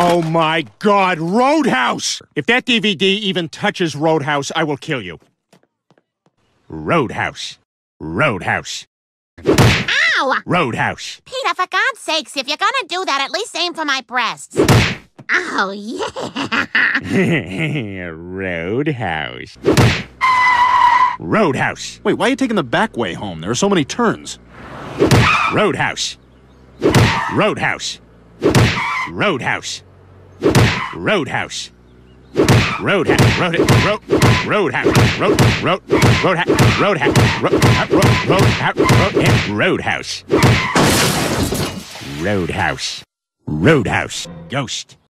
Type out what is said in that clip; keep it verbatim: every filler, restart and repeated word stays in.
Oh my God, Roadhouse! If that D V D even touches Roadhouse, I will kill you. Roadhouse. Roadhouse. Ow! Roadhouse. Peter, for God's sakes, if you're gonna do that, at least aim for my breasts. Oh, yeah! Roadhouse. Roadhouse. Wait, why are you taking the back way home? There are so many turns. Roadhouse. Roadhouse. Roadhouse. Roadhouse. Roadhouse. Roadhouse. Road. Roadhouse. Road. Road. Roadhouse. Roadhouse. Roadhouse. Roadhouse. Roadhouse. Roadhouse. Roadhouse. Ghost.